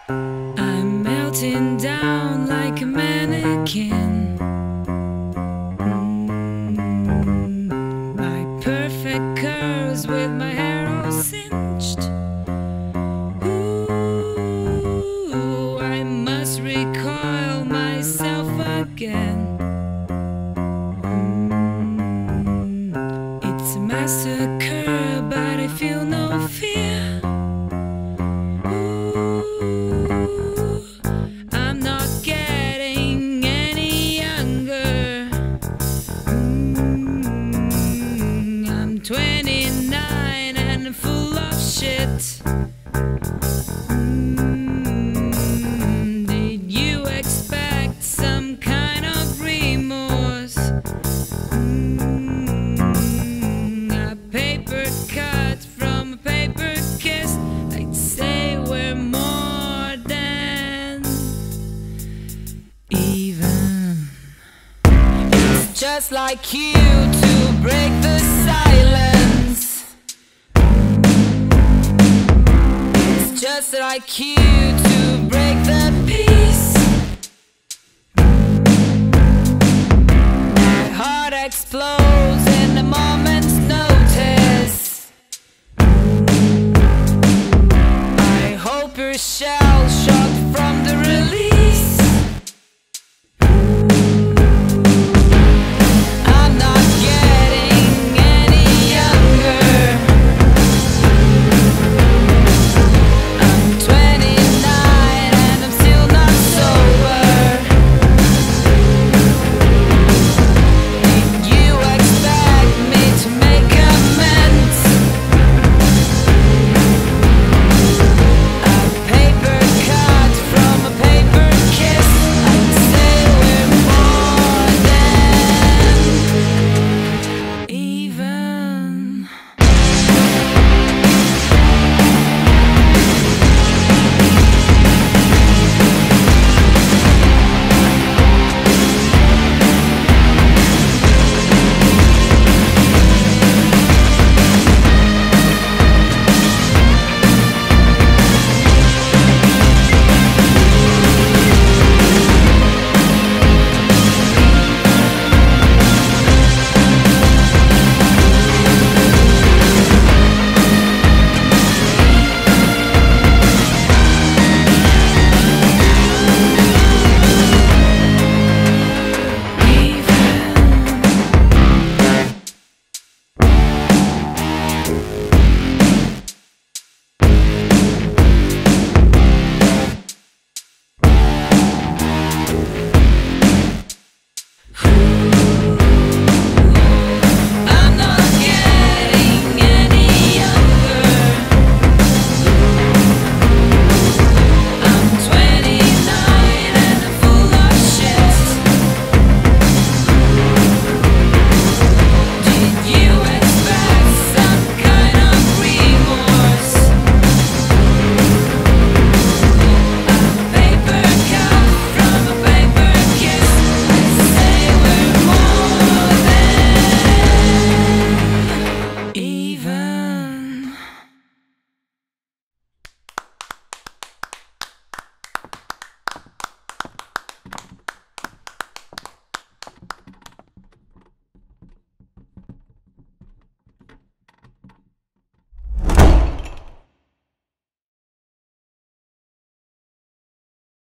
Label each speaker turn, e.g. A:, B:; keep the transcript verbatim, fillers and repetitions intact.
A: I'm melting down like a mannequin. Mm, my perfect curves with my hair all cinched. Ooh, I must recoil myself again. Mm, it's a massacre, but I feel no fear. twenty-nine and full of shit. Mm, did you expect some kind of remorse? Mm, a paper cut from a paper kiss. I'd say we're more than even. It's just like you to break the silence. It's just like you to break the peace. My heart explodes.